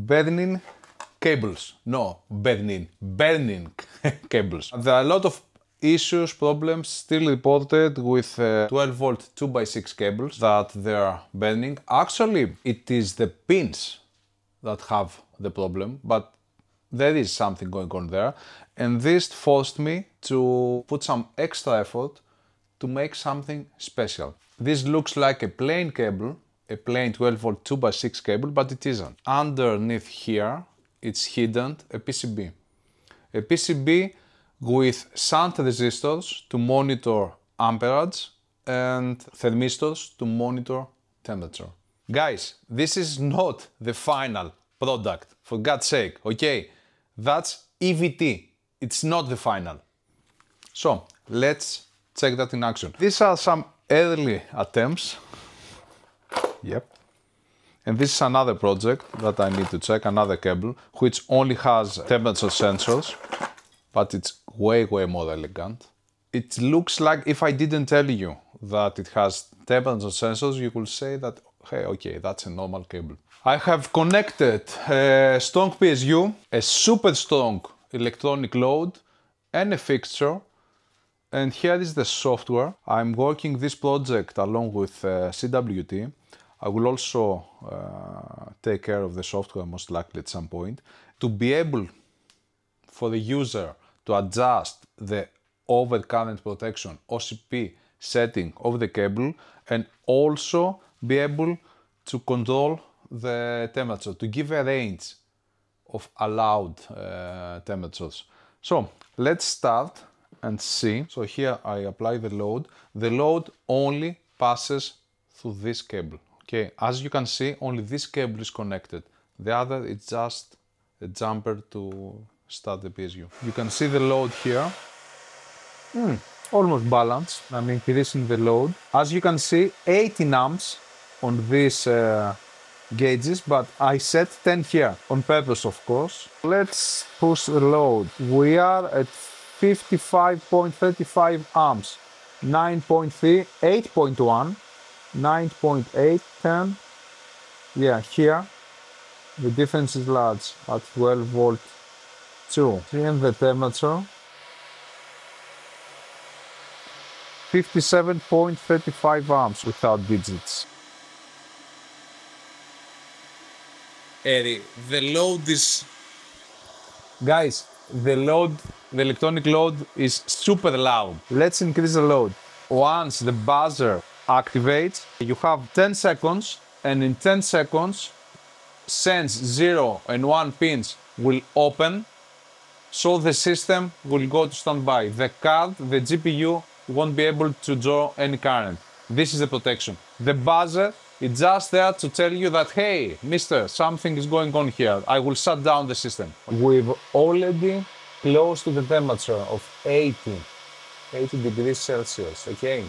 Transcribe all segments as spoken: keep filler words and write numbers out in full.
burning cables. No, burning, burning cables. There are a lot of issues, problems still reported with uh, twelve volt two by six cables that they are burning. Actually, it is the pins that have the problem, but there is something going on there. And this forced me to put some extra effort to make something special. This looks like a plain cable, a plain twelve volt two by six cable, but it isn't. Underneath here, it's hidden a P C B. A P C B with shunt resistors to monitor amperage and thermistors to monitor temperature. Guys, this is not the final product, for God's sake, okay? That's E V T, it's not the final. So, let's check that in action. These are some early attempts. Yep. And this is another project that I need to check, another cable, which only has temperature sensors, but it's way, way more elegant. It looks like, if I didn't tell you that it has temperature sensors, you could say that, hey, okay, that's a normal cable. I have connected a strong P S U, a super strong electronic load, and a fixture. And here is the software. I'm working this project along with uh, C W T. I will also uh, take care of the software most likely at some point to be able for the user to adjust the overcurrent protection O C P setting of the cable and also be able to control the temperature, to give a range of allowed uh, temperatures. So let's start and see. So here I apply the load. The load only passes through this cable. Okay, as you can see, only this cable is connected. The other is just a jumper to start the P S U. You can see the load here. Mm, almost balanced. I'm increasing the load. As you can see, eighteen amps on these uh, gauges, but I set ten here on purpose, of course. Let's push the load. We are at fifty-five point three five amps, nine point three, eight point one, nine point eight, ten. Yeah, here the difference is large at twelve volt two. And the temperature fifty-seven point three five amps without digits. Eddie, the load is... Guys, the load, the electronic load is super loud. Let's increase the load. Once the buzzer activates, you have ten seconds, and in ten seconds, sense zero and one pins will open, so the system will go to standby. The card, the G P U, won't be able to draw any current. This is the protection. The buzzer is just there to tell you that, hey, mister, something is going on here. I will shut down the system. We've already close to the temperature of eighty, eighty degrees Celsius, okay?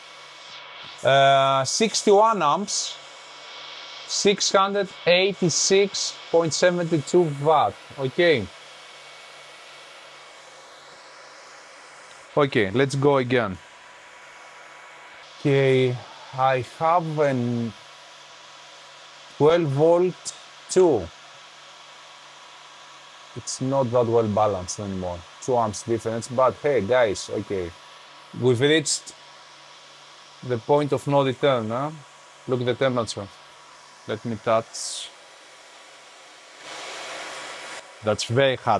Uh, sixty-one amps, six hundred eighty-six point seven two watt, okay? Okay, let's go again. Okay, I have an twelve volt two. It's not that well balanced anymore. Two amps difference, but hey guys, okay. We've reached the point of no return, huh? Look at the temperature. Let me touch. That's very hot.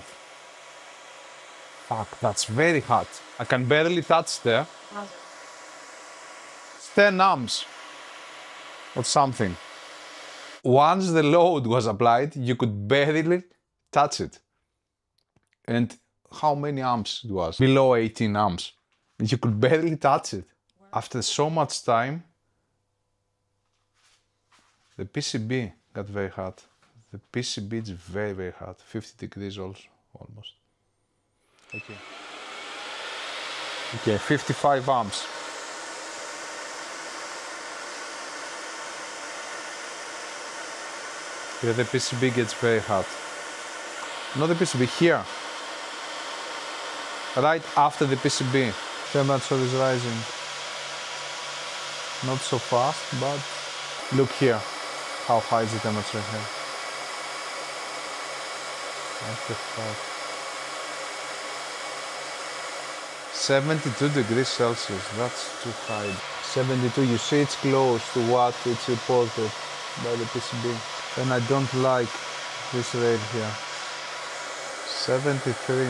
Fuck, that's very hot. I can barely touch there. It's ten amps or something. Once the load was applied, you could barely touch it. And how many amps it was? Below eighteen amps. You could barely touch it. After so much time, the P C B got very hot. The P C B is very, very hot. fifty degrees also, almost. Okay. Okay, fifty-five amps. Here the P C B gets very hot. Not the P C B, here. Right after the P C B, temperature is rising. Not so fast, but look here, how high is the temperature here. What the fuck? seventy-two degrees Celsius, that's too high. seventy-two, you see it's close to what it's reported by the P C B. And I don't like this rail here. seventy-three.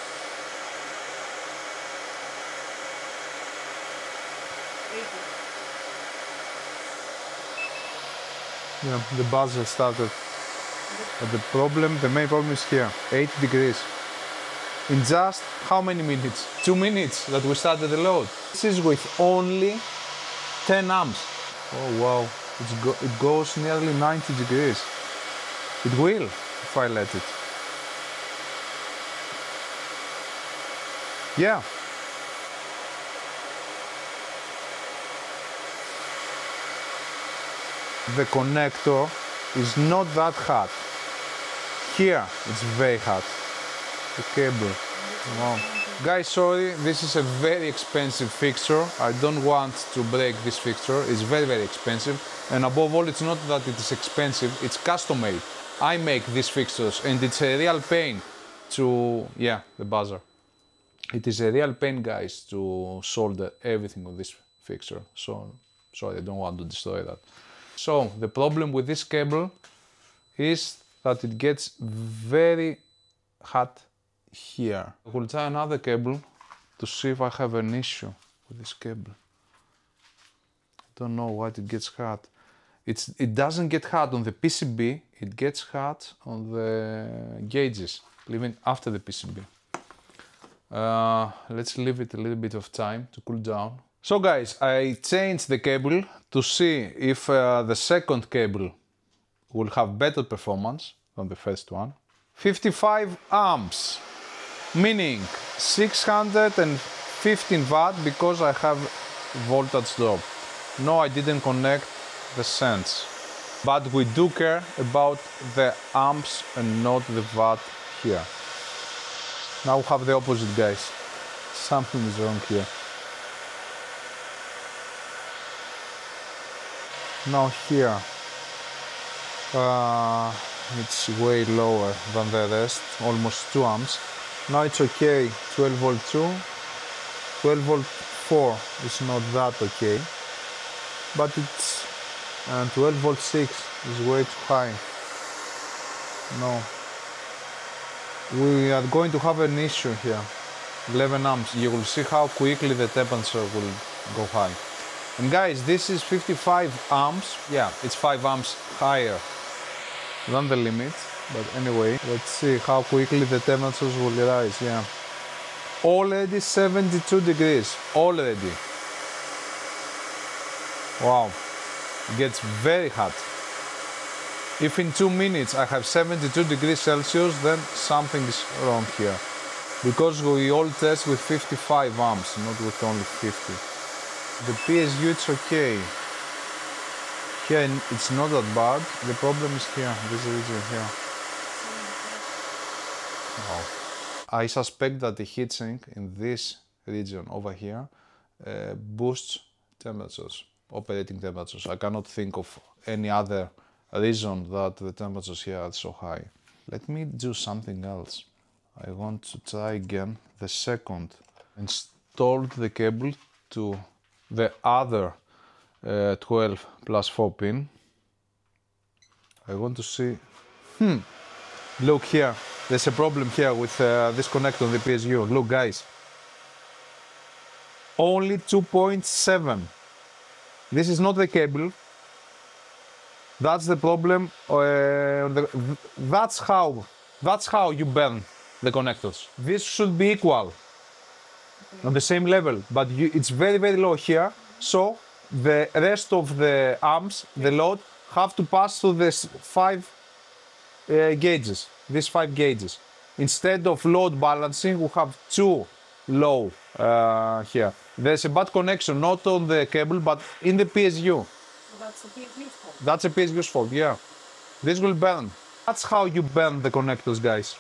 Yeah, the buzzer started. But the problem, the main problem is here, eighty degrees. In just how many minutes? Two minutes that we started the load. This is with only ten amps. Oh wow, it's go it goes nearly ninety degrees. It will, if I let it. Yeah. The connector is not that hot. Here, it's very hot. The cable. Wow. Guys, sorry, this is a very expensive fixture. I don't want to break this fixture. It's very, very expensive. And above all, it's not that it is expensive, it's custom made. I make these fixtures and it's a real pain to, yeah, the buzzer. It is a real pain, guys, to solder everything with this fixture. So, sorry, I don't want to destroy that. So, the problem with this cable is that it gets very hot here. I will try another cable to see if I have an issue with this cable. I don't know why it gets hot. It's, it doesn't get hot on the P C B, it gets hot on the gauges, even after the P C B. Uh, let's leave it a little bit of time to cool down. So guys, I changed the cable to see if uh, the second cable will have better performance than the first one. fifty-five amps, meaning six hundred fifteen watt because I have voltage drop. No, I didn't connect the sense, but we do care about the amps and not the watt here. Now we have the opposite, guys. Something is wrong here. Now here, uh, it's way lower than the rest, almost two amps. Now it's okay, twelve volt two, twelve volt four is not that okay, but it's, and twelve volt six is way too high. No. We are going to have an issue here, eleven amps. You will see how quickly the temperature will go high. And guys, this is fifty-five amps. Yeah, it's five amps higher than the limit. But anyway, let's see how quickly the temperatures will rise. Yeah, already seventy-two degrees. Already. Wow, it gets very hot. If in two minutes I have seventy-two degrees Celsius, then something is wrong here. Because we all test with fifty-five amps, not with only fifty. The P S U, it's okay. Here it's not that bad. The problem is here, this region here. Wow. I suspect that the heatsink in this region over here uh, boosts temperatures, operating temperatures. I cannot think of any other reason that the temperatures here are so high. Let me do something else. I want to try again the second. Installed the cable to the other uh, twelve plus four pin. I want to see, hmm, look here, there's a problem here with uh, this connector on the P S U. Look guys, only two point seven. This is not the cable. That's the problem. Uh, the, that's how, that's how you burn the connectors. This should be equal, on the same level, but you, it's very, very low here. So the rest of the amps, the load, have to pass through this five uh, gauges, these five gauges. Instead of load balancing, we have two low uh, here. There's a bad connection, not on the cable, but in the P S U. That's a P S U's fault. That's a P S U's fault, yeah. This will burn. That's how you burn the connectors, guys.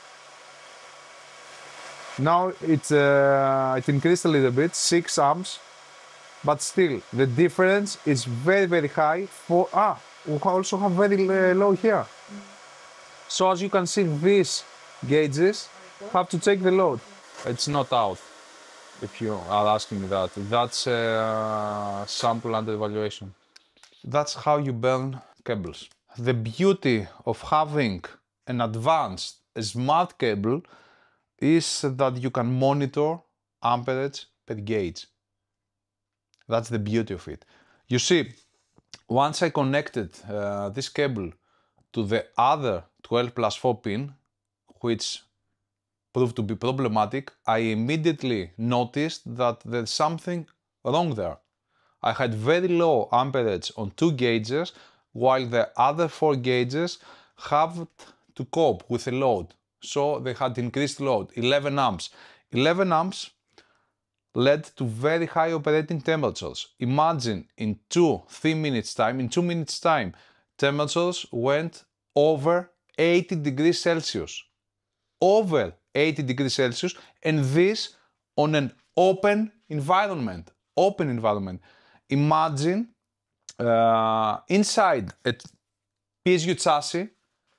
Now it's, uh, it increased a little bit, six amps, but still the difference is very, very high. For ah, we also have very uh, low here. So as you can see, these gauges have to take the load. It's not out, if you are asking that. That's a sample under evaluation. That's how you burn cables. The beauty of having an advanced smart cable is that you can monitor amperage per gauge. That's the beauty of it. You see, once I connected uh, this cable to the other twelve plus four pin, which proved to be problematic, I immediately noticed that there's something wrong there. I had very low amperage on two gauges, while the other four gauges have to cope with the load. So they had increased load, eleven amps. eleven amps led to very high operating temperatures. Imagine in two, three minutes time, in two minutes time, temperatures went over eighty degrees Celsius. Over eighty degrees Celsius, and this on an open environment. Open environment. Imagine uh, inside a P S U chassis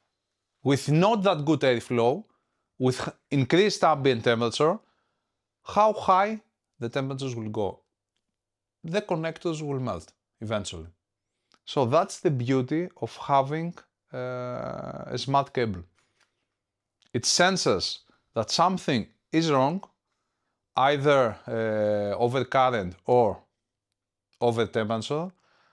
with not that good airflow, with increased ambient temperature, how high the temperatures will go. The connectors will melt eventually. So that's the beauty of having uh, a smart cable. It senses that something is wrong, either uh, over current or over temperature.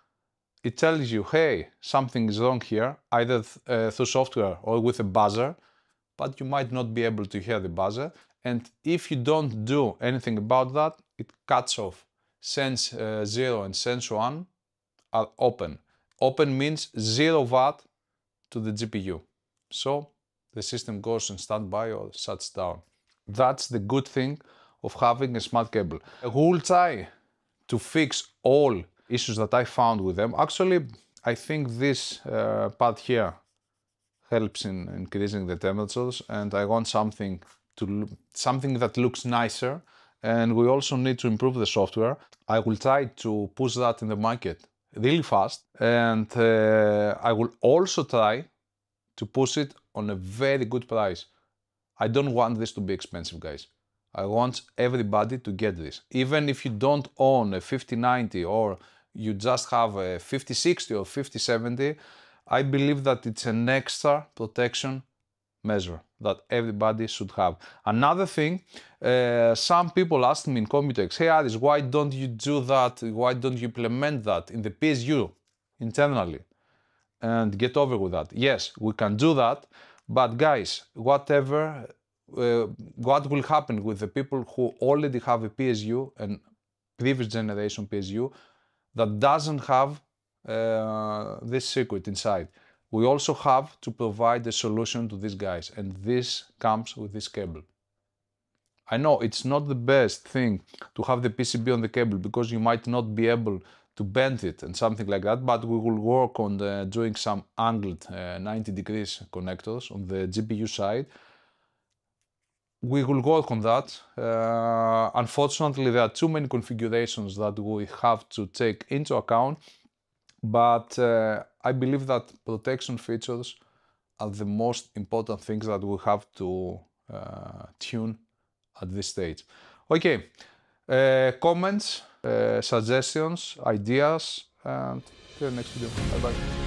It tells you, hey, something is wrong here, either th uh, through software or with a buzzer, but you might not be able to hear the buzzer. And if you don't do anything about that, it cuts off. Sense uh, zero and sense one are open. Open means zero watt to the G P U. So the system goes on standby or shuts down. That's the good thing of having a smart cable. We will try to fix all issues that I found with them. Actually, I think this uh, part here helps in increasing the temperatures, and I want something to something that looks nicer, and we also need to improve the software. I will try to push that in the market really fast, and uh, I will also try to push it on a very good price. I don't want this to be expensive, guys. I want everybody to get this. Even if you don't own a fifty ninety or you just have a fifty sixty or fifty seventy, I believe that it's an extra protection measure that everybody should have. Another thing, uh, some people asked me in Computex, hey Aris, why don't you do that? Why don't you implement that in the P S U internally and get over with that? Yes, we can do that, but guys, whatever, uh, what will happen with the people who already have a P S U and previous generation P S U that doesn't have uh, this circuit inside? We also have to provide a solution to these guys, and this comes with this cable. I know it's not the best thing to have the P C B on the cable because you might not be able to bend it and something like that, but we will work on the, doing some angled uh, ninety degrees connectors on the G P U side. We will work on that. Uh, unfortunately, there are too many configurations that we have to take into account, but uh, I believe that protection features are the most important things that we have to uh, tune at this stage. Okay, uh, comments, uh, suggestions, ideas, and see you next video. Bye bye.